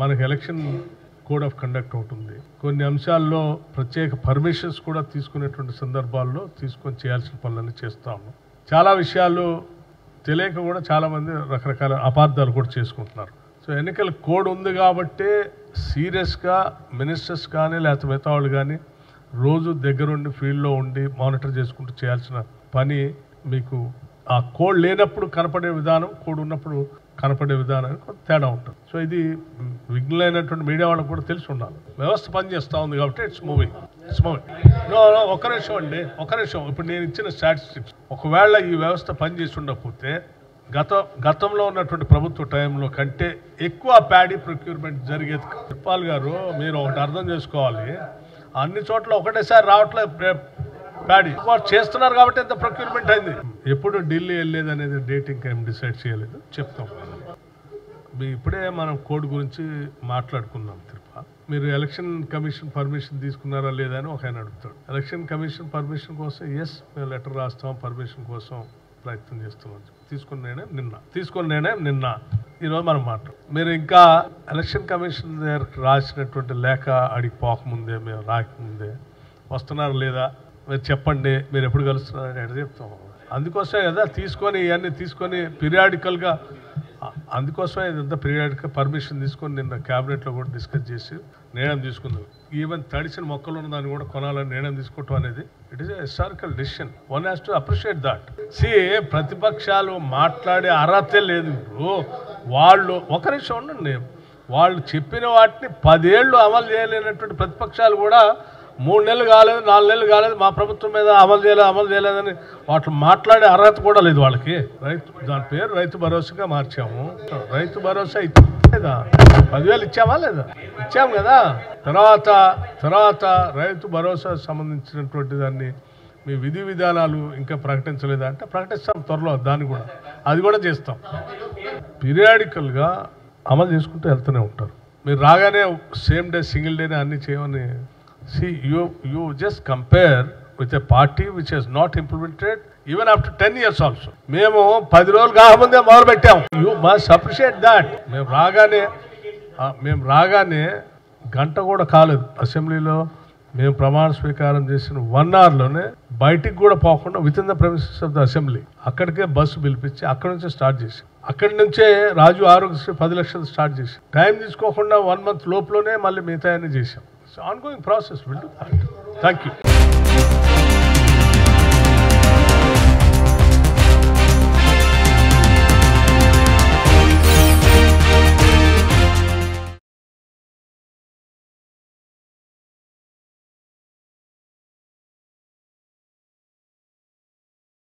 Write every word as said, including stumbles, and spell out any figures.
మనకి election code of conduct ఉంటుంది. కొన్ని అంశాల్లో ప్రత్యేక పర్మిషన్స్ కూడా తీసుకునేటువంటి సందర్భాల్లో తీసుకొని చేయాల్సిన పనులన్నీ చేస్తాము. చాలా విషయాలు తెలియక కూడా చాలామంది రకరకాల అపార్థాలు కూడా చేసుకుంటున్నారు. సో ఎన్నికల కోడ్ ఉంది కాబట్టి సీరియస్గా మినిస్టర్స్ కానీ లేకపోతే మిగతా వాళ్ళు కానీ రోజు దగ్గరుండి ఫీల్డ్లో ఉండి మానిటర్ చేసుకుంటూ చేయాల్సిన పని మీకు ఆ కోడ్ లేనప్పుడు కనపడే విధానం, కోడ్ ఉన్నప్పుడు కనపడే విధానానికి కొంత తేడా ఉంటుంది. సో ఇది విఘ్నులైనటువంటి మీడియా వాళ్ళకి కూడా తెలిసి ఉండాలి. వ్యవస్థ పనిచేస్తూ ఉంది కాబట్టి it's moving it's moving no ఒక నిమిషం అండి ఒక నిమిషం ఇప్పుడు నేను ఇచ్చిన స్టాటిస్టిక్స్ ఒకవేళ ఈ వ్యవస్థ పనిచేసి ఉండకపోతే గత గతంలో ఉన్నటువంటి ప్రభుత్వ టైంలో కంటే ఎక్కువ ప్యాడీ ప్రొక్యూర్మెంట్ జరిగేది. తిప్పాల్ గారు మీరు ఒకటి అర్థం చేసుకోవాలి, అన్ని చోట్ల ఒకటేసారి రావట్లేదు ప్యాడీ. వారు చేస్తున్నారు కాబట్టి ఎంత ప్రొక్యూర్మెంట్ అయింది. ఎప్పుడు ఢిల్లీ వెళ్ళేది అనేది డేట్ ఇంకా ఏం డిసైడ్ చేయలేదు, చెప్తాం. మీ ఇప్పుడే మనం కోడ్ గురించి మాట్లాడుకున్నాం. తిరుపా మీరు ఎలక్షన్ కమిషన్ పర్మిషన్ తీసుకున్నారా లేదా అని ఒక ఆయన అడుగుతాడు. ఎలక్షన్ కమిషన్ పర్మిషన్ కోసం ఎస్ మేము లెటర్ రాస్తాం, పర్మిషన్ కోసం ప్రయత్నం చేస్తున్నాం. తీసుకున్న నిర్ణయం నిన్న తీసుకున్న నిర్ణయం నిన్న ఈరోజు మనం మాట్లాడు. మీరు ఇంకా ఎలక్షన్ కమిషన్ దగ్గర రాసినటువంటి లేఖ అడిగి పోకముందే, మేము రాకముందే వస్తున్నారు లేదా మీరు చెప్పండి, మీరు ఎప్పుడు కలుస్తున్నారని ఎక్కడ చెప్తాం. అందుకోసమే కదా తీసుకొని ఇవన్నీ తీసుకొని పీరియాడికల్గా, అందుకోసమే ఇదంతా పీరియాడికల్ పర్మిషన్ తీసుకొని నిన్న క్యాబినెట్లో కూడా డిస్కస్ చేసి నిర్ణయం తీసుకుందాం. ఈవెన్ తడిసిన మొక్కలు ఉన్న దాన్ని కూడా కొనాలని నిర్ణయం తీసుకోవటం అనేది it is a historical decision. One has to appreciate that. See ప్రతిపక్షాలు మాట్లాడే అర్హతే లేదు. వాళ్ళు ఒక నిమిషం ఉండండి, వాళ్ళు చెప్పిన వాటిని పదేళ్లు అమలు చేయలేనటువంటి ప్రతిపక్షాలు కూడా మూడు నెలలు కాలేదు, నాలుగు నెలలు కాలేదు, మా ప్రభుత్వం మీద అమలు చేయలేదు అమలు చేయలేదని వాటిని మాట్లాడే అర్హత కూడా లేదు వాళ్ళకి. రైతు దాని పేరు రైతు భరోసాగా మార్చాము. రైతు భరోసా ఇచ్చేదా? పదివేలు ఇచ్చామా లేదా? ఇచ్చాము కదా. తర్వాత తర్వాత రైతు భరోసా సంబంధించినటువంటి దాన్ని మీ విధి విధానాలు ఇంకా ప్రకటించలేదా అంటే ప్రకటిస్తాం త్వరలో, దాన్ని కూడా అది కూడా చేస్తాం. పీరియాడికల్గా అమలు చేసుకుంటూ వెళ్తూనే ఉంటారు. మీరు రాగానే సేమ్ డే సింగిల్ డేనే అన్ని చేయమని. See, you you just compare with a party which has not implemented even after ten years also. మేము పది రోజులు కాకముందే మొదలు పెట్టాము. You must appreciate that. మేము రాగానే మేము రాగానే గంట కూడా కాలేదు అసెంబ్లీలో మేము ప్రమాణ స్వీకారం చేసిన వన్ అవర్లోనే బయటికి కూడా పోకుండా within the premises of the assembly అక్కడికే బస్సు పిలిపించి అక్కడి నుంచే స్టార్ట్ చేసి అక్కడి నుంచే రాజు ఆరోగ్యశ్రీ పది లక్షలు స్టార్ట్ చేసి టైం తీసుకోకుండా వన్ మంత్ లోపలనే మళ్ళీ మిగతా అన్ని చేసాం. It's an ongoing process. We'll do that. Thank you.